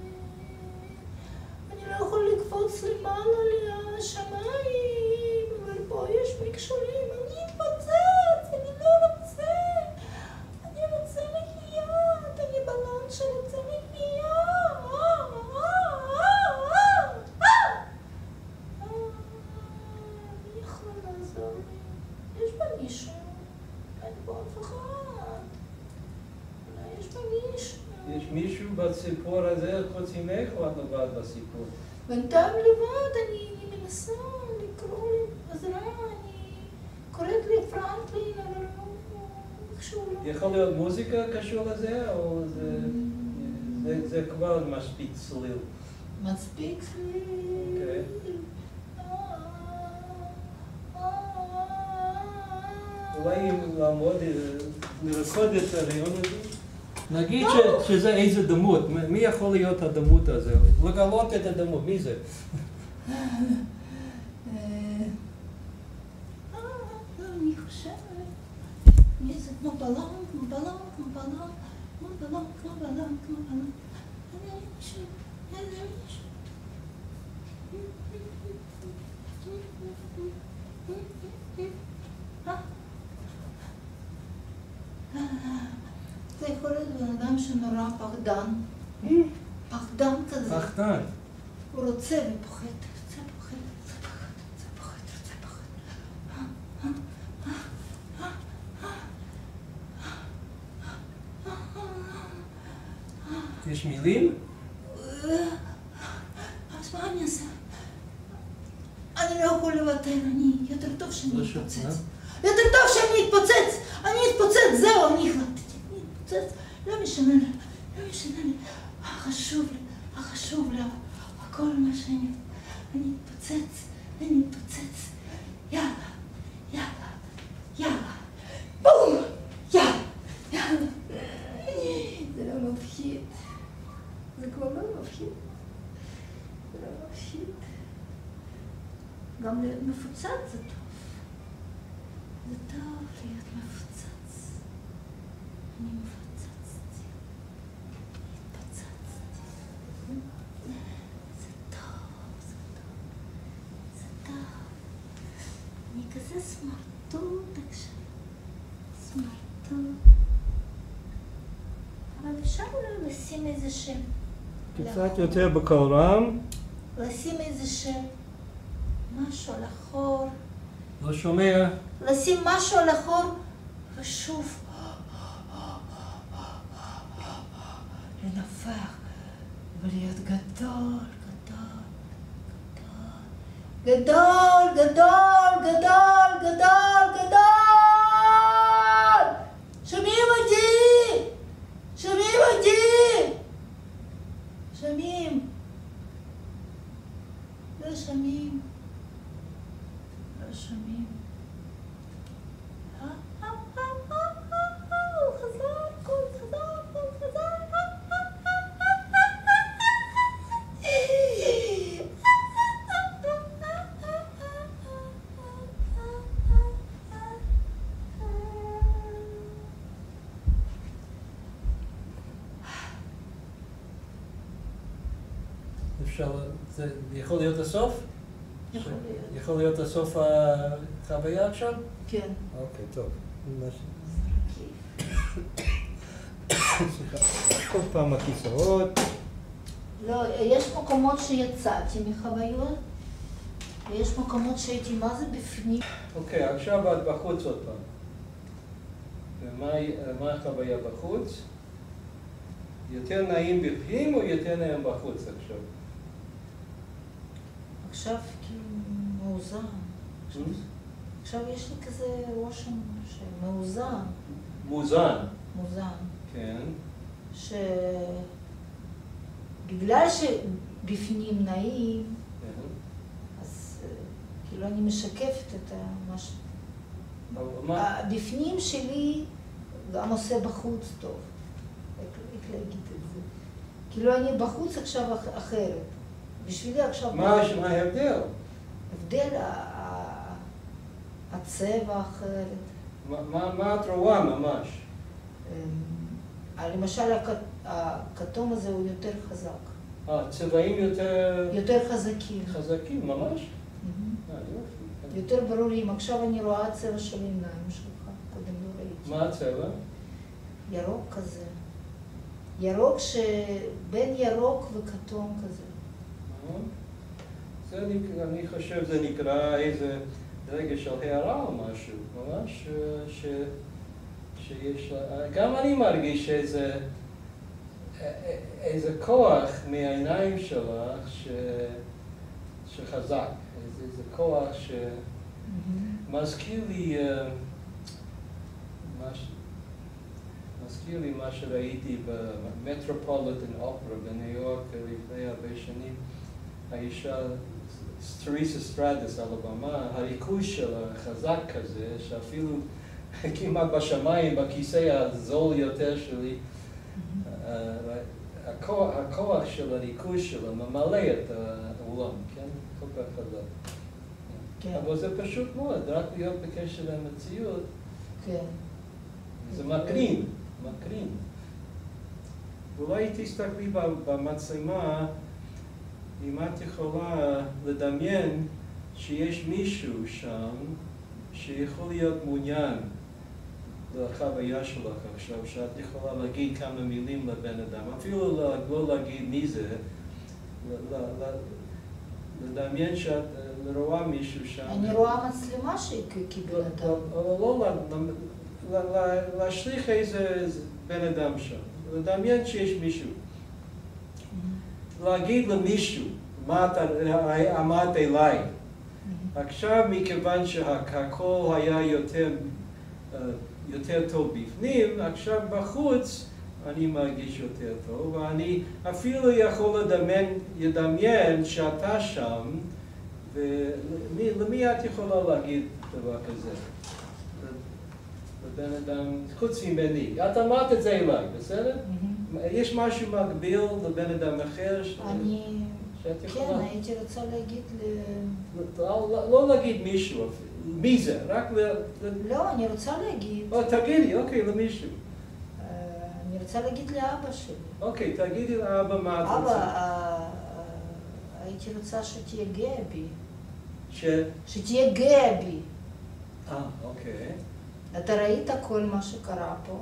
אני לא יכול לקפוץ למעלה לשמיים, אבל פה יש מכשולים. אני אתפוצץ, אני לא רוצה. אני רוצה לחיות, אני בלון שרוצה לחיות. מי יכול לעזור לי? יש בה מישהו? אין פה אף אחד. אולי יש בה מישהו. יש מישהו בסיפור הזה חוץ ממך או את לבד בסיפור? בינתיים לבד, אני מנסה לקרוא לי עזרה, אני קוראת לי פרנקלין, אבל לא קשור לו. יכול להיות מוזיקה קשור לזה, או זה כבר מספיק צליל? מספיק צליל. אוקיי. אולי לעמוד, לרקוד את הרעיון הזה? נגיד שזה איזה דמות, מי יכול להיות הדמות הזה? לגלות את הדמות, מי זה? אני חושבת, מי זה כמו בלון, כמו בלון, כמו בלון, כמו בלון, כמו בלון, כמו בלון. אני מישהו, אני מישהו. זה יכול להיות בן אדם שנורא פחדן. פחדן כזה. פחדן. הוא רוצה ופוחד, רוצה פוחד, רוצה פחד, רוצה פוחד, רוצה פחד. יש מילים? אז מה אני אעשה? אני לא יכול לוותר, אני יותר טוב שאני אתפוצץ. יותר טוב שאני אתפוצץ! אני אתפוצץ, זהו, אני החלטתי. אני אתפוצץ, לא משנה לי, לא משנה לי. חשוב לי, חשוב לי, הכל מה שאני... אני אתפוצץ, אני אתפוצץ. יאללה, יאללה, יאללה. בום! יאללה, יאללה. זה לא מפחיד. זה כבר לא מפחיד. זה לא מפחיד. גם להיות מפוצץ זה טוב. זה טוב להיות מפוצץ. אני מפוצצתי. התפוצצתי. זה טוב, זה טוב. זה טוב. אני כזה סמרטוט עכשיו. סמרטוט. אבל אפשר אולי לשים איזה שם. קצת יותר בקול רם. לשים איזה שם. משהו על החור. לא שומע. לשים משהו על החור ושוב לנפח ולהיות גדול, גדול, גדול, גדול, גדול, גדול, גדול! שומעים אותי? שומעים אותי? שומעים? לא שומעים. לא שומעים. אפשר, זה יכול להיות הסוף? יכול להיות. יכול להיות הסוף החוויה עכשיו? כן. אוקיי, טוב. סליחה, כל פעם הכיסאות. לא, יש מקומות שיצאתי מחוויות, ויש מקומות שהייתי מה זה בפנים. אוקיי, עכשיו את בחוץ עוד פעם. ומה החוויה בחוץ? יותר נעים בפנים או יותר נעים בחוץ עכשיו? עכשיו כאילו מאוזן. עכשיו יש לי כזה רושם שמאוזן. מאוזן. מאוזן. כן. שבגלל שבפנים נעים, אז כאילו אני משקפת את מה... הבפנים שלי גם עושה בחוץ טוב. איך להגיד את זה? כאילו אני בחוץ עכשיו אחרת. בשבילי עכשיו... מה ההבדל? הבדל, הצבע אחרת. מה את רואה ממש? למשל הכתום הזה הוא יותר חזק. הצבעים יותר... יותר חזקים. חזקים, ממש? יותר ברורים. עכשיו אני רואה הצבע של העיניים שלך, קודם לא ראיתי. מה הצבע? ירוק כזה. ירוק שבין ירוק וכתום כזה. זה, אני חושב, זה נקרא איזה רגע של הערה או משהו, ממש, ש, שיש, גם אני מרגיש איזה, איזה כוח מהעיניים שלך ש, שחזק, איזה, איזה כוח שמזכיר לי, מש, מזכיר לי מה שראיתי במטרופוליטן אופרה בניו יורק לפני הרבה שנים. האישה, תריסה סטרדס על הבמה, הריכוז שלה חזק כזה, שאפילו כמעט בשמיים, בכיסא הזול יותר שלי, הכוח, הכוח של הריכוז שלה ממלא את העולם, כן? כל כך חזק. כן. אבל זה פשוט מאוד, רק להיות בקשר למציאות. כן. זה מקרין, מקרין. אולי תסתכלי במצלמה, אם את יכולה לדמיין שיש מישהו שם שיכול להיות מעוניין לחוויה שלך עכשיו, שאת יכולה להגיד כמה מילים לבן אדם, אפילו לא להגיד מי זה, לדמיין שאת רואה מישהו שם. אני רואה מצלמה שהיא כבן אדם. לא, להשליך איזה בן אדם שם, לדמיין שיש מישהו. להגיד למישהו, מה אתה אמרת אליי. עכשיו, מכיוון שהכל היה יותר, יותר טוב בפנים, עכשיו בחוץ אני מרגיש יותר טוב, ואני אפילו יכול לדמיין, לדמיין שאתה שם, ולמי את יכולה להגיד דבר כזה? לבן אדם, חוץ ממני. את אמרת את זה אליי, בסדר? יש משהו מקביל לבן אדם אחר אני... כן, הייתי רוצה להגיד ל... לא להגיד מישהו, מי זה? רק ל... לא, אני רוצה להגיד... תגידי, אוקיי, למישהו. אני רוצה להגיד לאבא שלי. אוקיי, תגידי לאבא מה את רוצה. אבא, הייתי רוצה שתהיה גאה בי. ש... שתהיה גאה בי. אה, אוקיי. אתה ראית כל מה שקרה פה?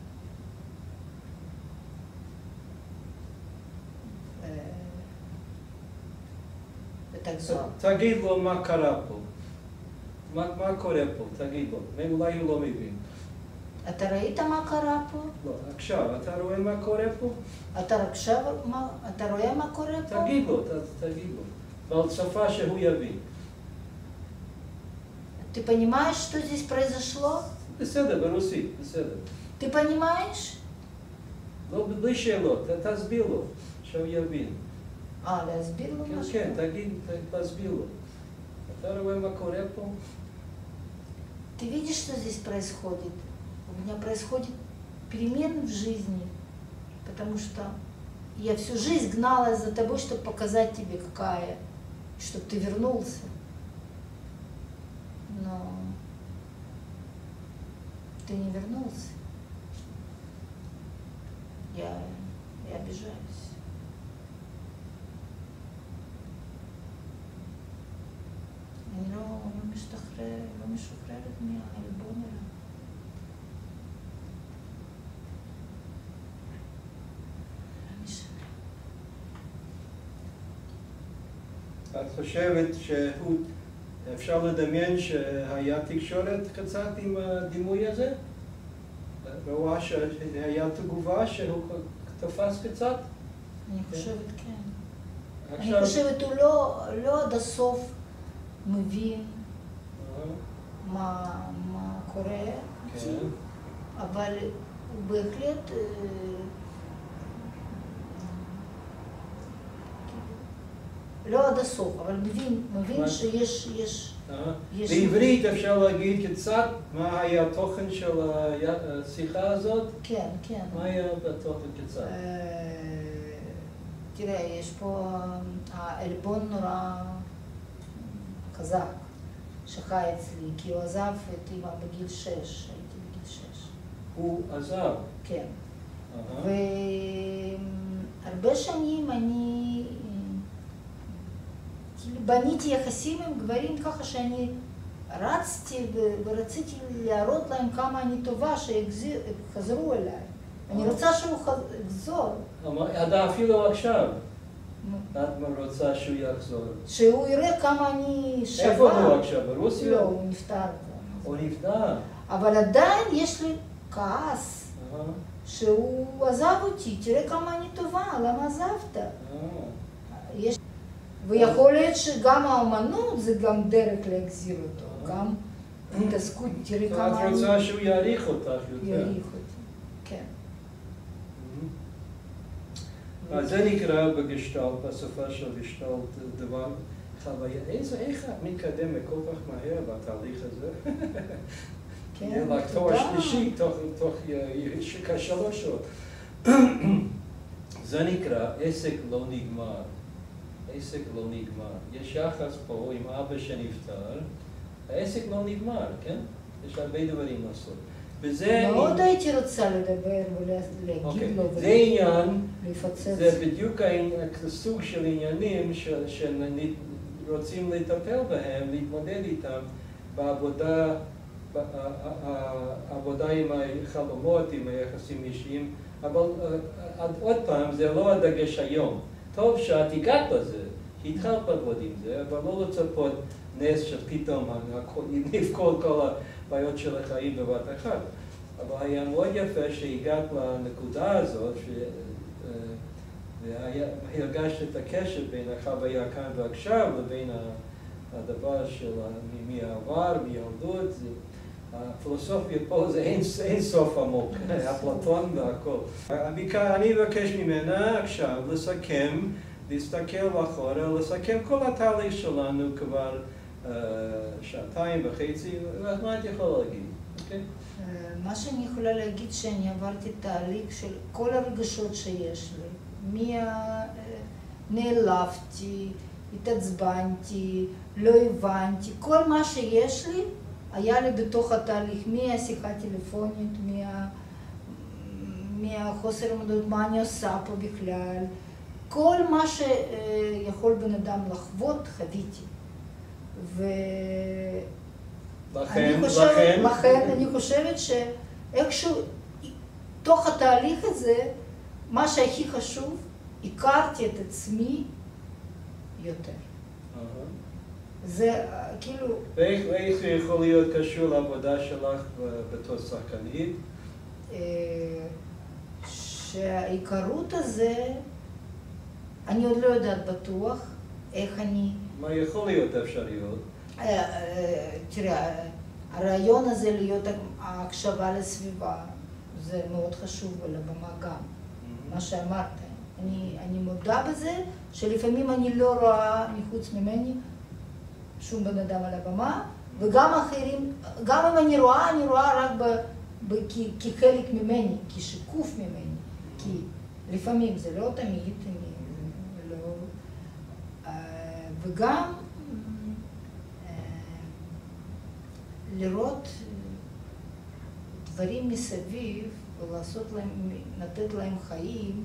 תגיד לו מה קרה פה. מה קורה פה? תגיד לו. אולי הוא לא מבין. אתה ראית מה קרה פה? לא, עכשיו. אתה רואה מה קורה פה? אתה עכשיו, אתה רואה מה קורה פה? תגיד לו, תגיד לו. ועל שפה שהוא יבין. Ты понимаешь, что здесь произошло? בסדר, ברוסית, בסדר. Ты понимаешь? לא, בלי שאלות, תסביר לו, שהוא יבין. אה, להסביר לו משהו? כן, תגיד, תסביר לו. אתה רואה מה קורה פה? Ты видишь, что здесь происходит? У меня происходит перемен в жизни, потому что я всю жизнь гналась за тобой, чтобы показать тебе, какая, чтобы ты вернулся. Но ты не вернулся. Я, я обижаюсь. אני לא, לא משתחרר, לא משוחררת מהעלבון אליו. לא משנה. את חושבת שאפשר לדמיין שהיה תקשורת קצת עם הדימוי הזה? ורואה שהיה תגובה שהוא תפס קצת? אני חושבת כן. עכשיו... אני חושבת הוא לא, לא עד הסוף מבין מה, מה קורה, כן. אבל הוא בהחלט לא עד הסוף, אבל מבין, מבין שיש, יש, יש... בעברית אפשר להגיד קצת מה היה התוכן של השיחה הזאת? כן, כן. מה היה בתוכן קצת? תראה, יש פה העלבון נורא חזק שחי אצלי, כי הוא עזב את אמא בגיל שש, הייתי בגיל שש. הוא עזב? כן. והרבה שנים אני בניתי יחסים עם גברים ככה שאני רצתי ורציתי להראות להם כמה אני טובה שחזרו אליי. אני רוצה שהוא יחזור. אפילו עכשיו. את רוצה שהוא יחזור. שהוא יראה כמה אני שווה. איפה הוא עכשיו? ברוסיה? לא, הוא נפטר. הוא נפטר. אבל עדיין יש לי כעס שהוא עזב אותי. תראה כמה אני טובה, למה עזבת? יש... ויכול להיות שגם האומנות זה גם דרך להחזיר אותו. גם התעסקות, תראה כמה אני... את רוצה שהוא יעריך אותך יותר. יעריך אותי, כן. אז זה נקרא בגשטלט, בשפה של גשטלט, דבר חוויה. איך את מתקדמת כל כך מהר בתהליך הזה? כן, תודה. תואר שלישי, תוך שלוש שעות. זה נקרא עסק לא נגמר. העסק לא נגמר. יש יחס פה עם אבא שנפטר, העסק לא נגמר, כן? יש הרבה דברים לעשות. מאוד הייתי רוצה לדבר ולהגיד לו זה עניין, ולפצץ. זה בדיוק הסוג של עניינים שרוצים לטפל בהם, להתמודד איתם בעבודה, העבודה עם החלומות, עם היחסים אישיים, אבל עוד פעם, זה לא הדגש היום. טוב שאת הגעת לזה, שהתחלת לעבוד עם זה, אבל לא לצפות נס שפתאום נפקול כל הבעיות של החיים בבת אחת. אבל היה מאוד יפה שהגעת לנקודה הזאת, והרגשת את הקשר בין החוויה כאן ועכשיו לבין הדבר של מהעבר, מילדות. הפילוסופיה פה זה אין סוף עמוק, אפלטון והכל. אני מבקש ממנה עכשיו לסכם, להסתכל אחורה, לסכם כל התהליך שלנו כבר שעתיים וחצי, מה את יכולה להגיד? מה שאני יכולה להגיד שאני עברתי תהליך של כל הרגשות שיש לי, נעלבתי, התעצבנתי, לא הבנתי, כל מה שיש לי היה לי בתוך התהליך, מהשיחה טלפונית, מה, מהחוסר מודעות, מה אני עושה פה בכלל, כל מה שיכול בן אדם לחוות, חוויתי. לכן, לכן, לכן אני חושבת שאיכשהו, תוך התהליך הזה, מה שהכי חשוב, הכרתי את עצמי יותר. זה כאילו... ואיך זה יכול להיות קשור לעבודה שלך בתור שחקנית? שההיכרות הזה, אני עוד לא יודעת בטוח איך אני... מה יכול להיות אפשריות? תראה, הרעיון הזה להיות ההקשבה לסביבה, זה מאוד חשוב על הבמה גם, מה שאמרת. אני מודה בזה שלפעמים אני לא רואה מחוץ ממני שום בן אדם על הבמה, וגם אחרים, גם אם אני רואה, אני רואה רק כחלק ממני, כשיקוף ממני, כי לפעמים זה לא תמיד, וגם לראות דברים מסביב ולעשות להם, לתת להם חיים,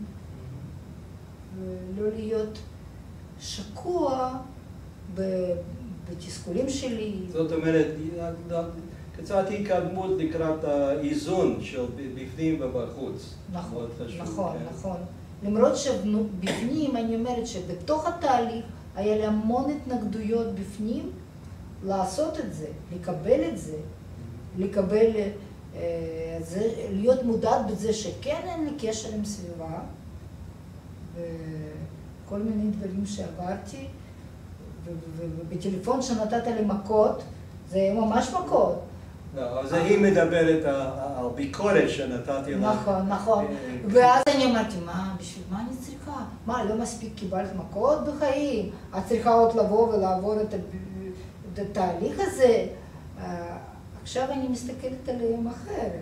ולא להיות שקוע בתסכולים שלי. זאת אומרת, קצת התקדמות לקראת האיזון של בפנים ובחוץ. נכון, נכון, נכון. למרות שבפנים אני אומרת שבתוך התהליך היה לי המון התנגדויות בפנים לעשות את זה, לקבל את זה, לקבל, אה, זה, להיות מודעת בזה שכן אין לי קשר עם סביבה, וכל מיני דברים שעברתי, ובטלפון שנתת לי מכות, זה ממש מכות. לא, אז היא מדברת על ביקורת שנתתי לה. נכון, נכון. ואז אני אמרתי, מה, בשביל מה אני צריכה? מה, לא מספיק קיבלת מכות בחיים? את צריכה עוד לבוא ולעבור את התהליך הזה? עכשיו אני מסתכלת עליהם אחרת.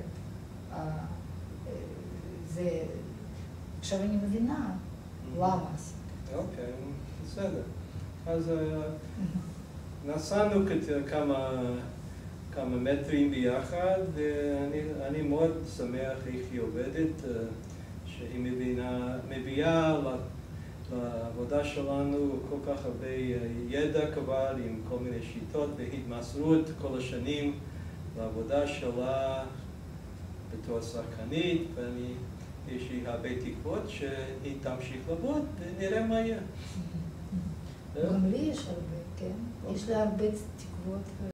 זה... עכשיו אני מבינה למה עשיתי. אוקיי, בסדר. אז נסענו כמה... כמה מטרים ביחד, ואני מאוד שמח איך היא עובדת, שהיא מבינה, מביאה לעבודה שלנו כל כך הרבה ידע כבר עם כל מיני שיטות והתמסרות כל השנים לעבודה שלה בתור שחקנית, ואני, יש לי הרבה תקוות שהיא תמשיך לעבוד ונראה מה יהיה. גם לי יש הרבה, כן? יש לי הרבה תקוות.